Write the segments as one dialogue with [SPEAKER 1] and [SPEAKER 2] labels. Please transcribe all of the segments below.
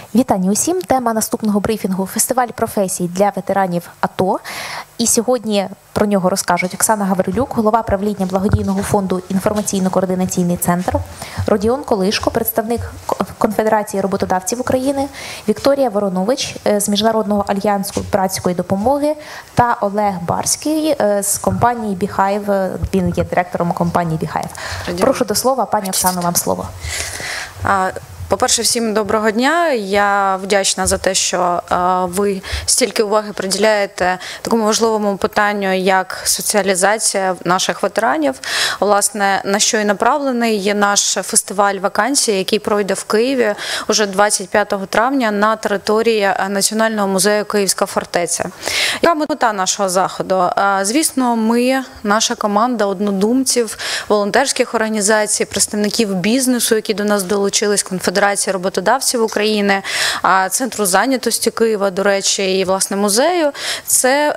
[SPEAKER 1] Вітання усім. Тема наступного брифінгу – фестиваль професій для ветеранів АТО. І сьогодні про нього розкажуть Оксана Гаврилюк, голова правління благодійного фонду «Інформаційно-координаційний центр», Родіон Колишко, представник Конфедерації роботодавців України, Вікторія Воронович з Міжнародного альянсу братської допомоги та Олег Барський з компанії «Біхайв». Він є директором компанії «Біхайв». Прошу до слова, пані Оксано, вам слово.
[SPEAKER 2] По-перше, всім доброго дня. Я вдячна за те, що ви стільки уваги приділяєте такому важливому питанню, як соціалізація наших ветеранів. Власне, на що і направлений є наш фестиваль вакансій, який пройде в Києві уже 25 травня на території Національного музею «Київська фортеця». Яка мета нашого заходу? Звісно, ми, наша команда однодумців, волонтерських організацій, представників бізнесу, які до нас долучились, Конфедерації роботодавців України, Центру зайнятості Києва, до речі, і, власне, музею. Це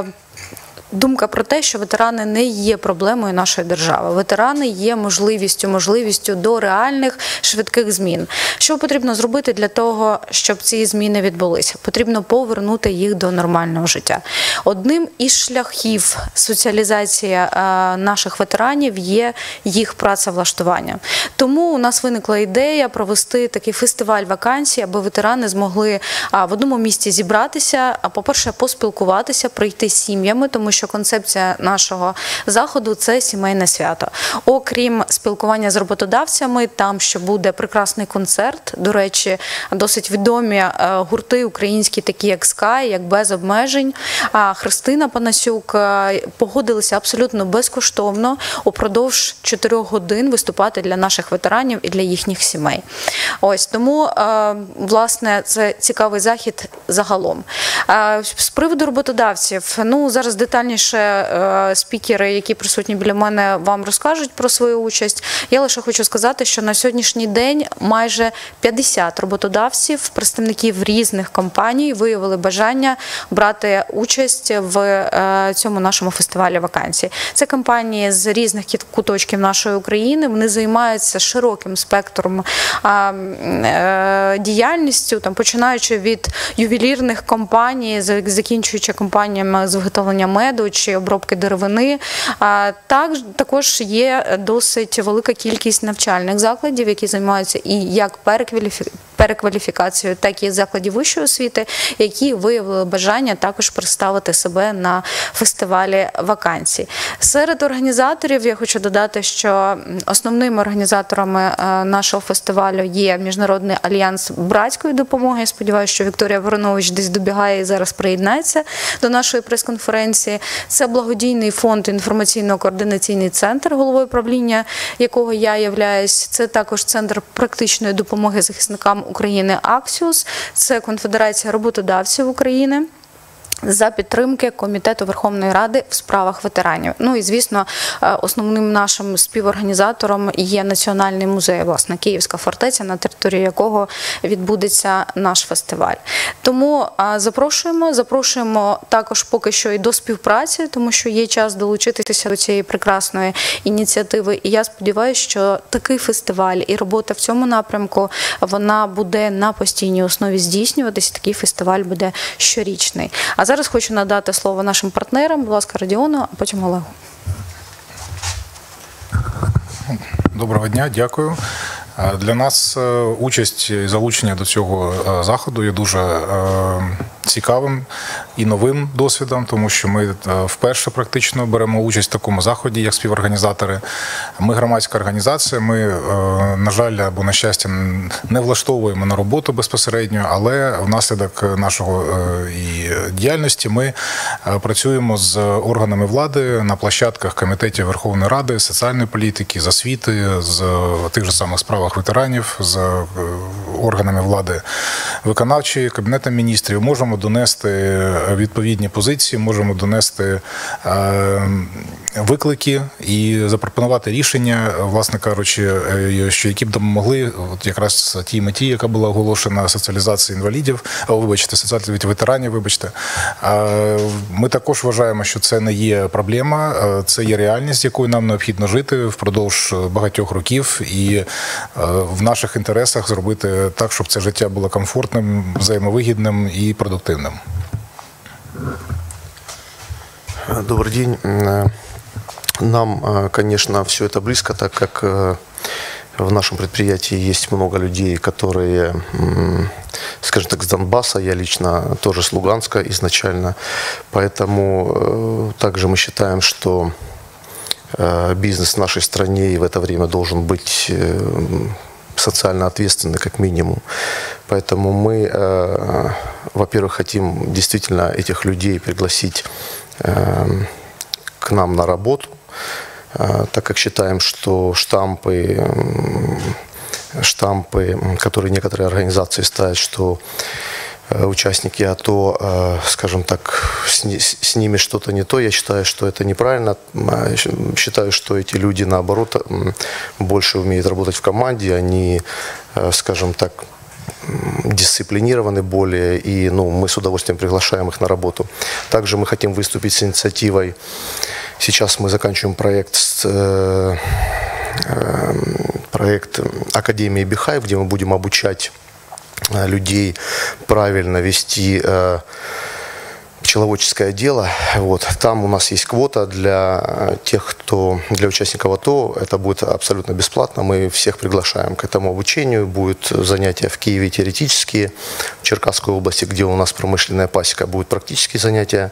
[SPEAKER 2] думка про те, що ветерани не є проблемою нашої держави. Ветерани є можливістю до реальних швидких змін. Що потрібно зробити для того, щоб ці зміни відбулися? Потрібно повернути їх до нормального життя. Одним із шляхів соціалізації наших ветеранів є їх працевлаштування. Тому у нас виникла ідея провести такий фестиваль вакансій, аби ветерани змогли в одному місці зібратися, по-перше, поспілкуватися, прийти з сім'ями, тому що концепція нашого заходу – це сімейне свято. Окрім спілкування з роботодавцями, там ще буде прекрасний концерт. До речі, досить відомі гурти українські, такі як Sky, як Без обмежень. Христина Панасюк погодилися абсолютно безкоштовно упродовж 4 годин виступати для наших ветеранів і для їхніх сімей. Ось, тому, власне, це цікавий захід загалом. З приводу роботодавців, зараз детальніше спікери, які присутні біля мене, вам розкажуть про свою участь. Я лише хочу сказати, що на сьогоднішній день майже 50 роботодавців, представників різних компаній виявили бажання брати участь в цьому нашому фестивалі вакансій. Це компанії з різних куточків нашої України, вони займаються широким спектром діяльністю, починаючи від ювелірних компаній, закінчуючи компаніями з виготовлення меду чи обробки деревини. Також є досить велика кількість навчальних закладів, які займаються і як перекваліфікацією, так і закладів вищої освіти, які виявили бажання також представити себе на фестивалі вакансій. Серед організаторів я хочу додати, що основними організаторами нашого фестивалю є Міжнародний альянс братської допомоги. Я сподіваюся, що Вікторія Воронович десь добігає і зараз приєднається до нашої прес-конференції. Це благодійний фонд «Інформаційно-координаційний центр», головою правління якого я являюсь. Це також Центр практичної допомоги захисникам України «Аксіус», це Конфедерація роботодавців України за підтримки Комітету Верховної Ради в справах ветеранів. Ну і, звісно, основним нашим співорганізатором є Національний музей, власне, Київська фортеця, на території якого відбудеться наш фестиваль. Тому запрошуємо також поки що і до співпраці, тому що є час долучитися до цієї прекрасної ініціативи. І я сподіваюся, що такий фестиваль і робота в цьому напрямку, вона буде на постійній основі здійснюватися, такий фестиваль буде щорічний. А зараз хочу надати слово нашим партнерам, будь ласка, Родіону, а потім Олегу.
[SPEAKER 3] Доброго дня, дякую. Для нас участь і залучення до цього заходу є дуже цікавим і новим досвідом, тому що ми вперше практично беремо участь в такому заході, як співорганізатори. Ми громадська організація, ми, на жаль, або на щастя, не влаштовуємо на роботу безпосередньо, але внаслідок нашого і діяльності ми працюємо з органами влади на площадках Комітетів Верховної Ради, соціальної політики, з освіти, з тих же самих справах ветеранів, з органами влади виконавчої, Кабінетом міністрів. Можемо донести відповідні позиції, можемо донести виклики і запропонувати рішення, власне кажучи, які б допомогли якраз тій меті, яка була оголошена, соціалізації інвалідів, соціалізації ветеранів, Ми також вважаємо, що це не є проблема, це є реальність, якою нам необхідно жити впродовж багатьох років, і в наших інтересах зробити так, щоб це життя було комфортним, взаємовигідним і продуктивним.
[SPEAKER 4] Добрый день. Нам, конечно, все это близко, так как в нашем предприятии есть много людей, которые, скажем так, с Донбасса, я лично тоже с Луганска изначально, поэтому также мы считаем, что бизнес в нашей стране и в это время должен быть социально ответственный как минимум. Поэтому мы, во-первых, хотим действительно этих людей пригласить к нам на работу, так как считаем, что штампы, которые некоторые организации ставят, что участники АТО, скажем так, с ними что-то не то, я считаю, что это неправильно. Считаю, что эти люди, наоборот, больше умеют работать в команде, они, скажем так, дисциплинированы более, и мы с удовольствием приглашаем их на работу. Также мы хотим выступить с инициативой. Сейчас мы заканчиваем проект Академии Бихаев, где мы будем обучать людей правильно вести пчеловодческое дело. Вот. Там у нас есть квота для для участников АТО. Это будет абсолютно бесплатно. Мы всех приглашаем к этому обучению. Будут занятия в Киеве теоретические, в Черкасской области, где у нас промышленная пасека, будут практические занятия.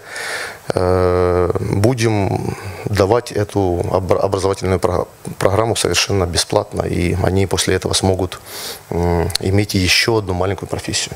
[SPEAKER 4] Будем давать эту образовательную программу совершенно бесплатно, и они после этого смогут иметь еще одну маленькую профессию.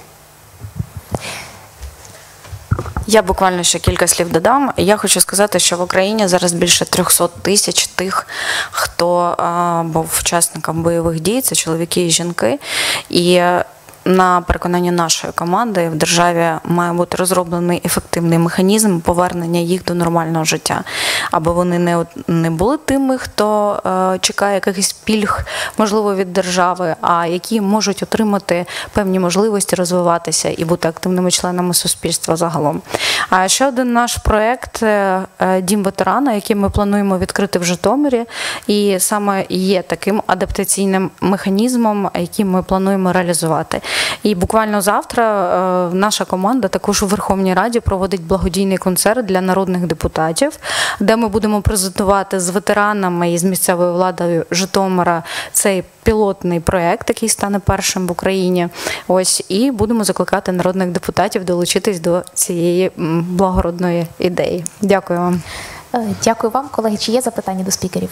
[SPEAKER 2] Я буквально ще кілька слів додам. Я хочу сказати, що в Україні зараз більше 300 тисяч тих, хто був учасником бойових дій, це чоловіки і жінки. І на переконання нашої команди в державі має бути розроблений ефективний механізм повернення їх до нормального життя. Аби вони не були тими, хто чекає якихось пільг, можливо, від держави, а які можуть отримати певні можливості розвиватися і бути активними членами суспільства загалом. А ще один наш проєкт «Дім ветерана», який ми плануємо відкрити в Житомирі, і саме є таким адаптаційним механізмом, який ми плануємо реалізувати. І буквально завтра наша команда також у Верховній Раді проводить благодійний концерт для народних депутатів, де ми будемо презентувати з ветеранами і з місцевою владою Житомира цей пілотний проєкт, який стане першим в Україні. Ось, і будемо закликати народних депутатів долучитись до цієї благородної ідеї. Дякую вам.
[SPEAKER 1] Дякую вам, колеги. Чи є запитання до спікерів?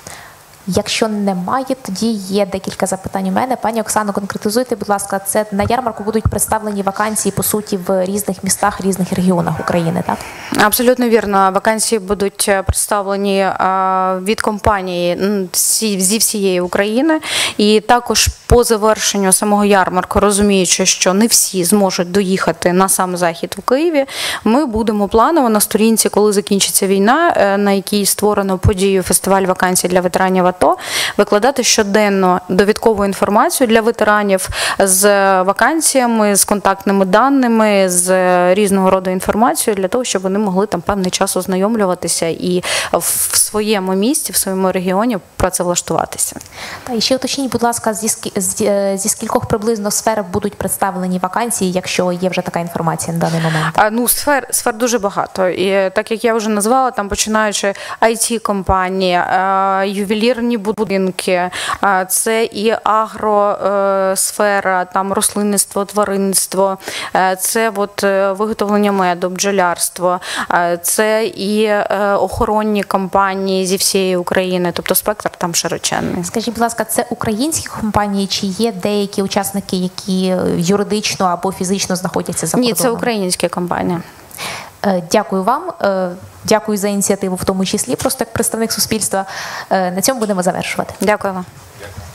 [SPEAKER 1] Якщо немає, тоді є декілька запитань у мене. Пані Оксано, конкретизуйте, будь ласка, це на ярмарку будуть представлені вакансії, по суті, в різних містах, різних регіонах України, так?
[SPEAKER 2] Абсолютно вірно. Вакансії будуть представлені від компанії зі всієї України. І також по завершенню самого ярмарку, розуміючи, що не всі зможуть доїхати на сам захід у Києві, ми будемо планово на сторінці, коли закінчиться війна, на якій створено подію «Фестиваль вакансій для ветеранів АТО», викладати щоденно довідкову інформацію для ветеранів з вакансіями, з контактними даними, з різного роду інформацією, для того, щоб вони могли там певний час ознайомлюватися і в своєму місті, в своєму регіоні працевлаштуватися.
[SPEAKER 1] Та і ще уточніть, будь ласка, зі скількох приблизно сфер будуть представлені вакансії, якщо є вже така інформація на даний момент?
[SPEAKER 2] Сфер дуже багато. І так як я вже назвала, там починаючи IT-компанії, ювелірні будинки, це і агросфера, там рослинництво, тваринництво, це виготовлення меду, бджолярство, це і охоронні компанії зі всієї України, тобто спектр там широченний.
[SPEAKER 1] Скажіть, будь ласка, це українські компанії чи є деякі учасники, які юридично або фізично знаходяться за кордоном?
[SPEAKER 2] Ні, це українські компанії.
[SPEAKER 1] Дякую вам. Дякую за ініціативу в тому числі, просто як представник суспільства. На цьому будемо завершувати.
[SPEAKER 2] Дякую вам.
[SPEAKER 3] Дякую.